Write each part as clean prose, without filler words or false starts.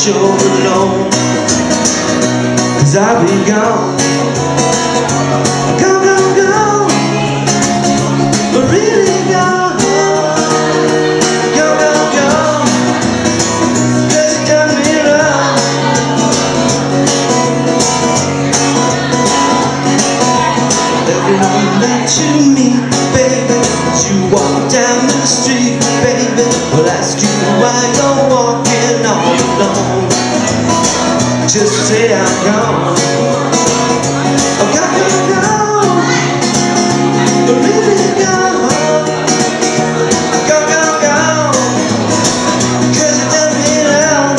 show alone, 'cause I'll be gone, gone, gone, gone, but really gone, gone, gone, gone, 'cause you done me wrong. Everyone that you meet, baby, as you walk down the street, baby, will ask you why you're walking all alone. Just say I'm gone, I'm gone, gone, gone, but really gone, gone, gone, gone, 'cause you done me wrong.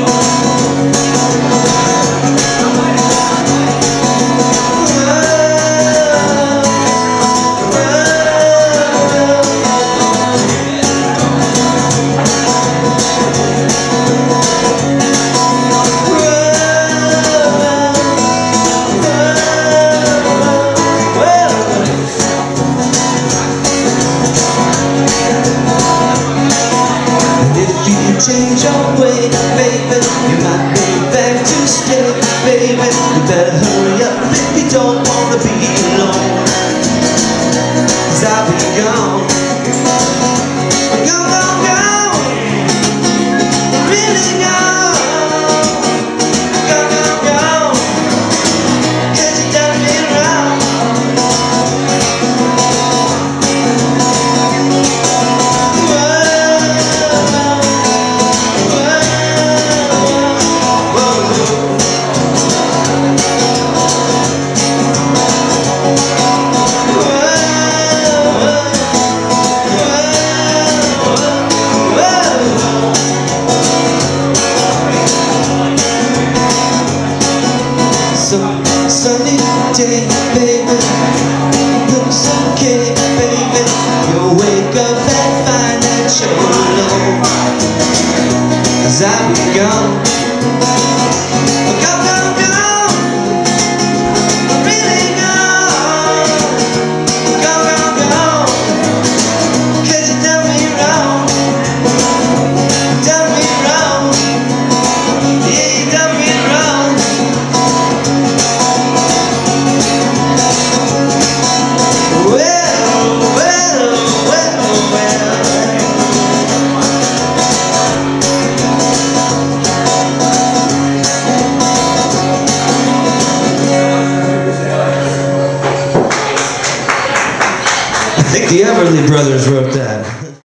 Change your way, baby, you might be back to stay, baby. You better hurry up if you don't wanna be alone, 'cause I'll be gone, gone, gone, gone, really gone, gone, gone, gone, 'cause you done me wrong. Sunny day, baby, looks okay, baby. You'll wake up and find that you're alone, 'cause I'll be gone, gone, gone, gone, really gone, gone, gone, gone, 'cause you done me wrong, done me wrong, yeah, you done me wrong. I think the Everly Brothers wrote that.